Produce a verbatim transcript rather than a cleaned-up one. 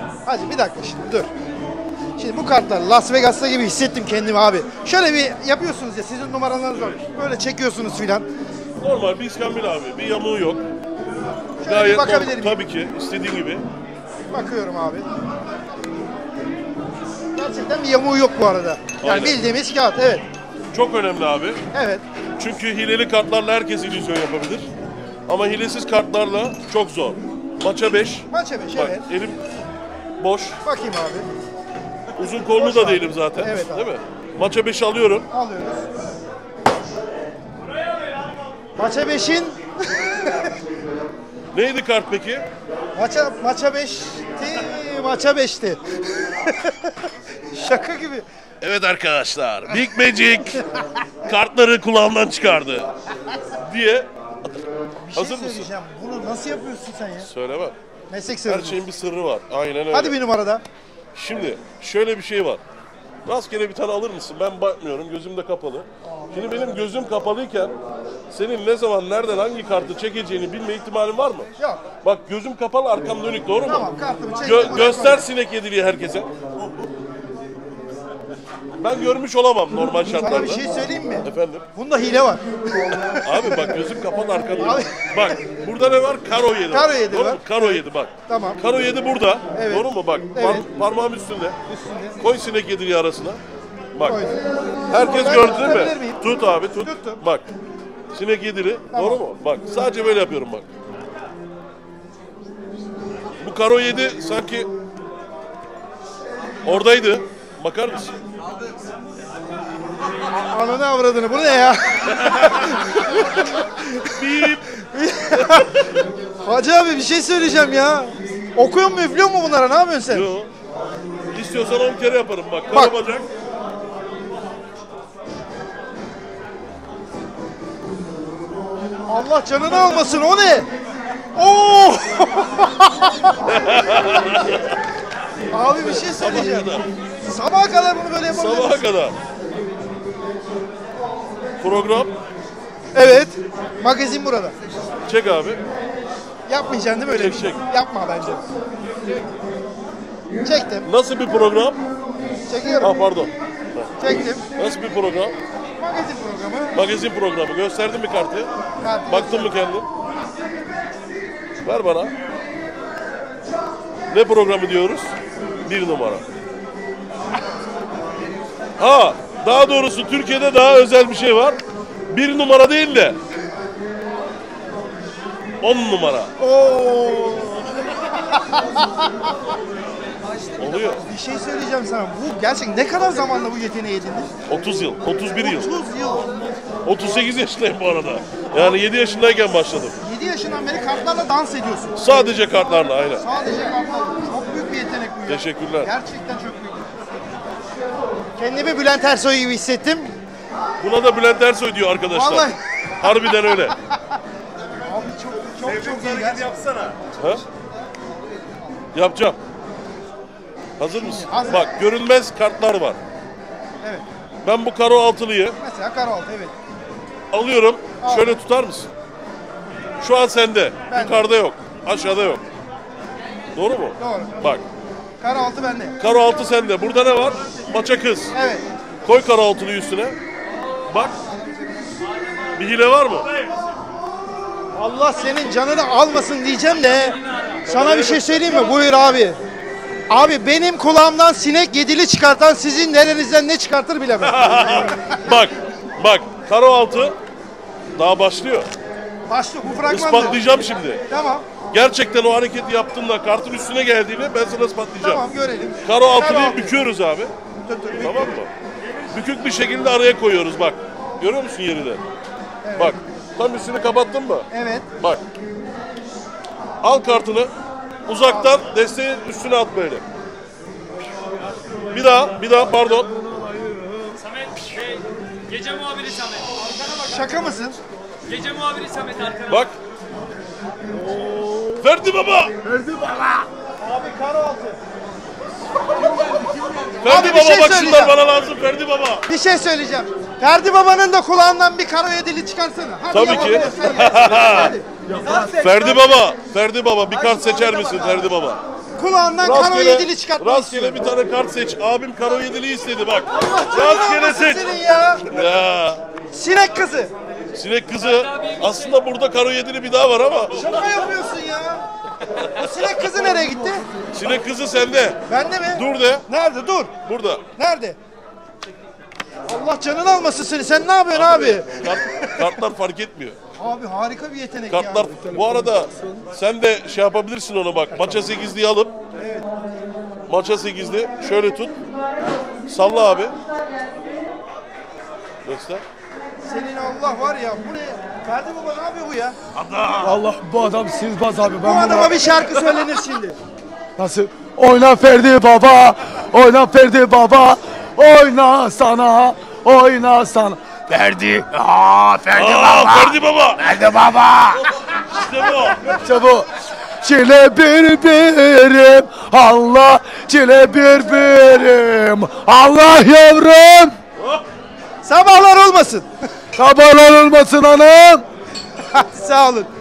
Hacı bir dakika şimdi dur. Şimdi bu kartlar Las Vegas'ta gibi hissettim kendimi abi. Şöyle bir yapıyorsunuz ya, sizin numaralarınız var. Böyle çekiyorsunuz filan. Normal bir iskambil abi. Bir yamuğu yok. Şöyle Gayet bir bakabilir miyim? Tabii ki. istediğin gibi. Bakıyorum abi. Gerçekten bir yamuğu yok bu arada. Yani Aynen. bildiğimiz kağıt, evet. Çok önemli abi. Evet. Çünkü hileli kartlarla herkes illüzyon yapabilir. Ama hilesiz kartlarla çok zor. Maça beş. Maça beş, Bak evet. elim boş. Bakayım abi. Uzun kollu Boş da abi. değilim zaten. Evet abi. Değil mi? Maça beş alıyorum. Alıyoruz. Maça beşin Neydi kart peki? maça maça beşti. Maça beşti. Şaka gibi. Evet arkadaşlar. Big Magic kartları kulağımdan çıkardı. Diye. Bir şey Hazır mısın? söyleyeceğim. Bunu nasıl yapıyorsun sen ya? Söyleme. Meslek Her sırrı. şeyin bir sırrı var. Aynen öyle. Hadi bir numarada. Şimdi şöyle bir şey var. Rastgele bir tane alır mısın? Ben bakmıyorum. Gözüm de kapalı. Şimdi benim gözüm kapalıyken senin ne zaman, nereden, hangi kartı çekeceğini bilme ihtimalin var mı? Yok. Bak gözüm kapalı, arkam dönük. Doğru mu? Tamam, kartımı çektim, Gö- bırak göster bana. sinek yediliği herkese. Ben görmüş olamam normal şartlarda. Sana bir şey söyleyeyim mi? Efendim? Bunda hile var. Abi bak gözüm kapalı, arkam Abi. dönük. Bak burada ne var? Karo yedi. Karo yedi Doğru var. mu? Karo yedi bak. Tamam. Karo yedi burada. Evet. Doğru mu? Bak Evet. par- parmağım üstünde. Üstünde. Koy sinek yediliği arasına. Bak. Koydum. Herkes Ben gördü değil tutabilir mi? miyim? Tut abi tut. Tuttum. Bak. Sinek yedili. Tamam. Doğru mu? Bak sadece böyle yapıyorum bak. Bu karo yedi sanki oradaydı. Bakar mısın? Ananı avradını, bu ne ya? Bip. Hacı abi bir şey söyleyeceğim ya. Okuyor mu, üflüyor mu bunlara? Ne yapıyorsun sen? Yo. İstiyorsan on kere yaparım bak. Karo Bak. bacak. Allah canını almasın, o ne? Oo! Abi bir şey söyleyeceğim. Sabaha kadar bunu böyle yapabilir Sabaha misin? kadar. Program. Evet. Magazin burada. Çek abi. Yapmayacaksın değil mi öyle bir Çek, şey? çek. Yapma bence. Çektim. Nasıl bir program? Çekiyorum. Ha pardon. Çektim. Nasıl bir program? Magazin programı. Magazin programı. Gösterdin mi kartı? Kartı Baktın mı gösterdim. kendin? Ver bana. Ne programı diyoruz? Bir numara. Ha, daha doğrusu Türkiye'de daha özel bir şey var. Bir numara değil de on numara. Oo! Oluyor. Bir şey söyleyeceğim sana. Bu gerçekten ne kadar zamanla bu yeteneği edindin? otuz yıl, otuz bir yıl. otuz yıl. otuz sekiz yaşındayım bu arada. Yani yedi yaşındayken başladım. yedi yaşından beri kartlarla dans ediyorsun. Sadece kartlarla aynen. Sadece kartlarla. Çok büyük bir yetenek bu ya. Teşekkürler. Gerçekten çok büyük. Kendimi Bülent Ersoy gibi hissettim. Buna da Bülent Ersoy diyor arkadaşlar. Vallahi. Harbiden öyle. Abi çok çok çok iyi. Gerçekten. Yapsana. Ha? Yapacağım. Hazır mısın? Hazır. Bak görünmez kartlar var. Evet. Ben bu karo altılıyı Mesela Karol'da evet. alıyorum. Al. Şöyle tutar mısın? Şu an sende. Ben. Yukarıda yok. Aşağıda yok. Doğru mu? Doğru. Bak. Karo altı bende. Karo altı sende. Burada ne var? Maça kız. Evet. Koy karo altını üstüne. Bak. Bir hile var mı? Allah senin canını almasın diyeceğim de sana bir şey söyleyeyim mi? Buyur abi. Abi benim kulağımdan sinek yedili çıkartan sizin nerenizden ne çıkartır bilemem. Bak. Bak. Karo altı daha başlıyor. Başlı bu fragmanda. Ispatlayacağım şimdi. Tamam. Gerçekten o hareketi yaptığında kartın üstüne geldiğini ben sana ispatlayacağım. Tamam görelim. Karo altını altı. büküyoruz abi. Tut, tut, Tamam mı? Bükük bir şekilde araya koyuyoruz bak. Görüyor musun yeri de? Bak. Tam üstünü kapattın mı? Evet. Bak. Al kartını. Uzaktan desteği üstüne at böyle. Bir daha, bir daha pardon. Samet şey, gece muhabiri Samet. Şaka mısın? Gece muhabiri Samet arkana. Bak. Ferdi Baba. Abi karo altı. Ferdi Abi bir Baba şey bak söyleyeceğim. şunlar bana lazım Ferdi Baba. Bir şey söyleyeceğim. Ferdi Baba'nın da kulağından bir karo yedili çıkarsana. Hadi Tabii ki. yapabilirsen ya. Hadi. Ferdi Baba, Ferdi Baba bir kart seçer misin Ferdi Baba? kulağından karo yedili çıkartmak Rastgele istiyorum. bir tane kart seç. Abim karo yedili istedi bak. Canını Rastgele almasın seç. senin ya. Ya. Sinek kızı. Sinek kızı. Aslında burada karo yedili bir daha var ama. Şaka yapıyorsun ya. O sinek kızı nereye gitti? Sinek kızı sende. Bende mi? Dur de. Nerede? Dur. Burada. Nerede? Allah canını almasın seni. Sen ne yapıyorsun abi? Kart, kartlar fark etmiyor. Abi harika bir yetenek Kartlar. ya. Bu arada sen de şey yapabilirsin onu bak. Maça sekizliyi alıp. Maça sekizli. Şöyle tut. Salla abi. Göster. Senin Allah var ya. Bu ne? Ferdi Baba ne yapıyor bu ya? Allah bu adam sihirbaz abi. Bu Ben adama buna... bir şarkı söylenir şimdi. Nasıl? Oyna Ferdi Baba, oyna Ferdi Baba, oyna sana, oyna sana. Ferdi, aa Ferdi Aa, Baba, Ferdi Baba. Ferdi Baba. İşte bu. İşte bu. Çile birbirim, Allah çile birbirim, Allah yavrum. Sabahlar olmasın. Sabahlar olmasın hanım. Sağ olun.